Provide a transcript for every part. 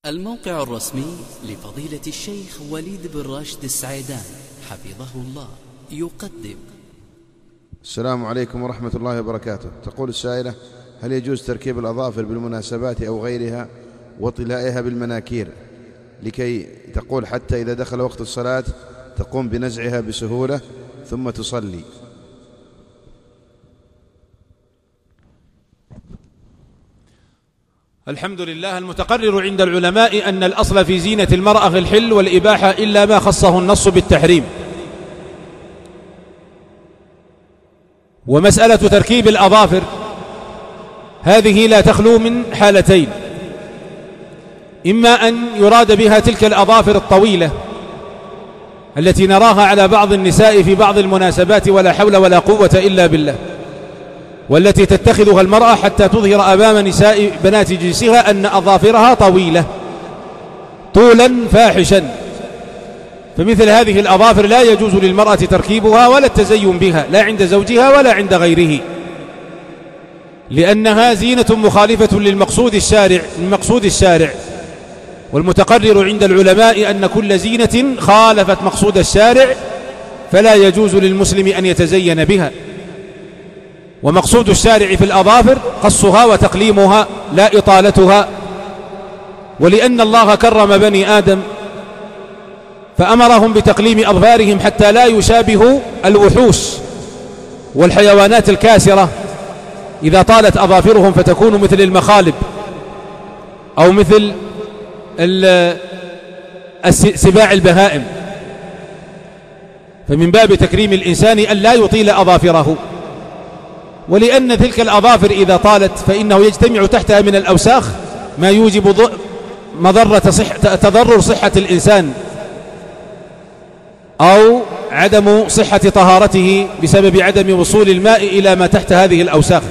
الموقع الرسمي لفضيلة الشيخ وليد بن راشد السعيدان حفظه الله يقدم. السلام عليكم ورحمة الله وبركاته. تقول السائلة: هل يجوز تركيب الأظافر بالمناسبات أو غيرها وطلائها بالمناكير لكي تقول حتى إذا دخل وقت الصلاة تقوم بنزعها بسهولة ثم تصلي؟ الحمد لله. المتقرر عند العلماء أن الأصل في زينة المرأة في الحل والإباحة إلا ما خصه النص بالتحريم. ومسألة تركيب الأظافر هذه لا تخلو من حالتين: إما أن يراد بها تلك الأظافر الطويلة التي نراها على بعض النساء في بعض المناسبات ولا حول ولا قوة إلا بالله، والتي تتخذها المرأة حتى تظهر أمام نساء بنات جنسها أن أظافرها طويلة طولا فاحشا. فمثل هذه الأظافر لا يجوز للمرأة تركيبها ولا التزين بها، لا عند زوجها ولا عند غيره، لأنها زينة مخالفة للمقصود الشارع. والمتقرر عند العلماء أن كل زينة خالفت مقصود الشارع فلا يجوز للمسلم أن يتزين بها. ومقصود الشارع في الأظافر قصها وتقليمها لا إطالتها. ولأن الله كرم بني آدم فأمرهم بتقليم أظفارهم حتى لا يشابهوا الوحوش والحيوانات الكاسرة إذا طالت أظافرهم فتكون مثل المخالب أو مثل سباع البهائم. فمن باب تكريم الإنسان أن لا يطيل أظافره. ولأن تلك الأظافر إذا طالت فإنه يجتمع تحتها من الأوساخ ما يوجب تضرر صحة الإنسان أو عدم صحة طهارته بسبب عدم وصول الماء إلى ما تحت هذه الأوساخ.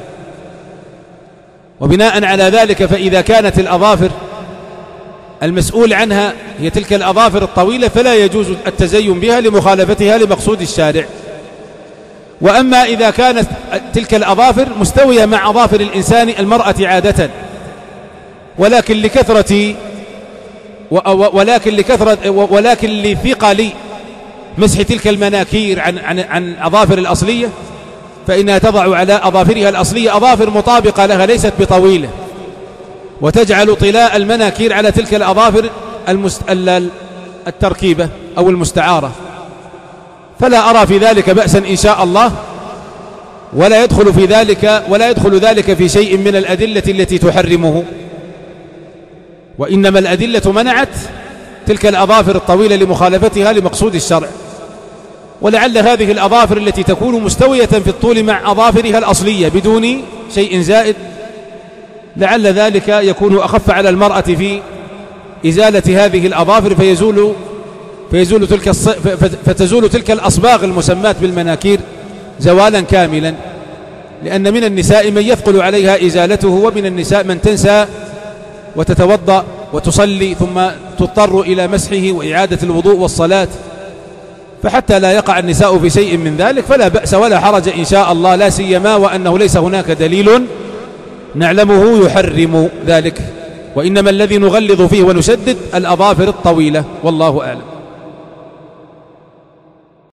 وبناء على ذلك فإذا كانت الأظافر المسؤول عنها هي تلك الأظافر الطويلة فلا يجوز التزين بها لمخالفتها لمقصود الشارع. وأما إذا كانت تلك الأظافر مستوية مع أظافر الإنسان المرأة عادة ولكن لثقل مسح تلك المناكير عن أظافر الأصلية فإنها تضع على أظافرها الأصلية أظافر مطابقة لها ليست بطويلة، وتجعل طلاء المناكير على تلك الأظافر التركيبة أو المستعارة. فلا أرى في ذلك بأسا إن شاء الله، ولا يدخل ذلك في شيء من الأدلة التي تحرمه. وإنما الأدلة منعت تلك الأظافر الطويلة لمخالفتها لمقصود الشرع. ولعل هذه الأظافر التي تكون مستوية في الطول مع أظافرها الأصلية بدون شيء زائد لعل ذلك يكون أخف على المرأة في إزالة هذه الأظافر فتزول تلك الأصباغ المسماة بالمناكير زوالا كاملا. لأن من النساء من يثقل عليها إزالته، ومن النساء من تنسى وتتوضأ وتصلي ثم تضطر إلى مسحه وإعادة الوضوء والصلاة. فحتى لا يقع النساء في شيء من ذلك فلا بأس ولا حرج إن شاء الله، لا سيما وأنه ليس هناك دليل نعلمه يحرم ذلك. وإنما الذي نغلظ فيه ونشدد الأظافر الطويلة، والله أعلم.